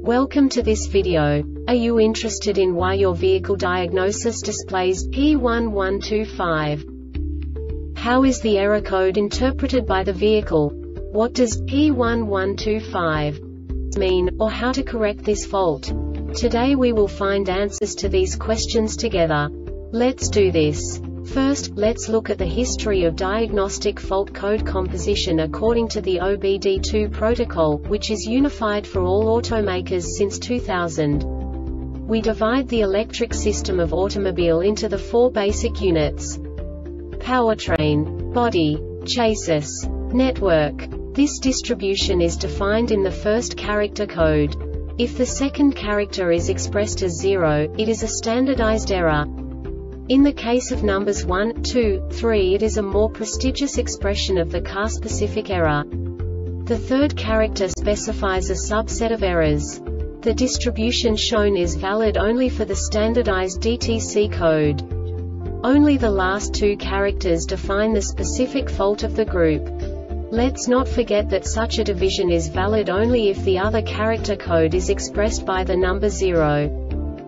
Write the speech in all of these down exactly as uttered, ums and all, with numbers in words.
Welcome to this video. Are you interested in why your vehicle diagnosis displays P one one two five? How is the error code interpreted by the vehicle? What does P one one two five mean, or how to correct this fault? Today we will find answers to these questions together. Let's do this. First, let's look at the history of diagnostic fault code composition according to the O B D two protocol, which is unified for all automakers since two thousand. We divide the electric system of automobile into the four basic units: powertrain, body, chassis, network. This distribution is defined in the first character code. If the second character is expressed as zero, it is a standardized error. In the case of numbers one, two, three, it is a more prestigious expression of the car-specific error. The third character specifies a subset of errors. The distribution shown is valid only for the standardized D T C code. Only the last two characters define the specific fault of the group. Let's not forget that such a division is valid only if the other character code is expressed by the number zero.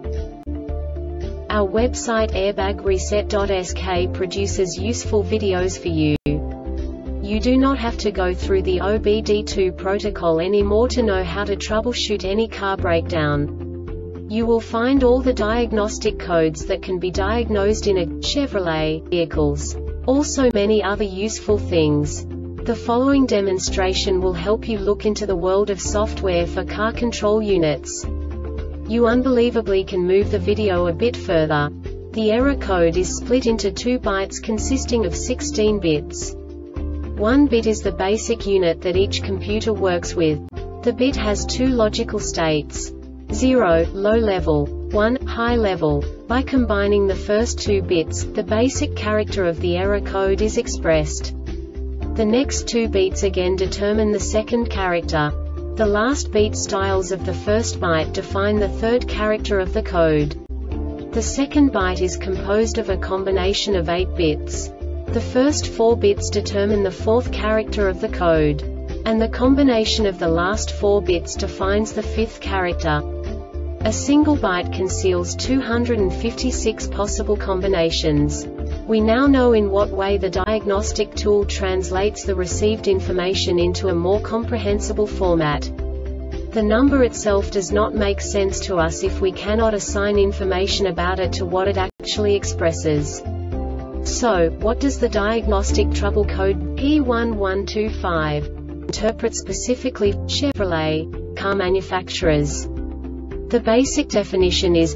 Our website airbag reset dot S K produces useful videos for you. You do not have to go through the O B D two protocol anymore to know how to troubleshoot any car breakdown. You will find all the diagnostic codes that can be diagnosed in a Chevrolet vehicles. Also many other useful things. The following demonstration will help you look into the world of software for car control units. You unbelievably can move the video a bit further. The error code is split into two bytes consisting of sixteen bits. One bit is the basic unit that each computer works with. The bit has two logical states: zero, low level, one, high level. By combining the first two bits, the basic character of the error code is expressed. The next two bits again determine the second character. The last beat styles of the first byte define the third character of the code. The second byte is composed of a combination of eight bits. The first four bits determine the fourth character of the code. And the combination of the last four bits defines the fifth character. A single byte conceals two hundred fifty-six possible combinations. We now know in what way the diagnostic tool translates the received information into a more comprehensible format. The number itself does not make sense to us if we cannot assign information about it to what it actually expresses. So, what does the diagnostic trouble code P one one two five interpret specifically for Chevrolet car manufacturers? The basic definition is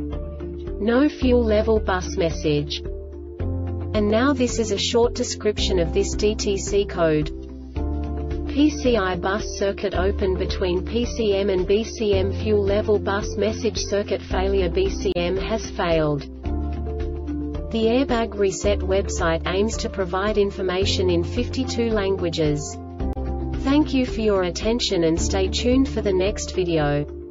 no fuel level bus message. And now this is a short description of this D T C code. P C I bus circuit open between P C M and B C M fuel level bus message circuit failure. B C M has failed. The Airbag Reset website aims to provide information in fifty-two languages. Thank you for your attention and stay tuned for the next video.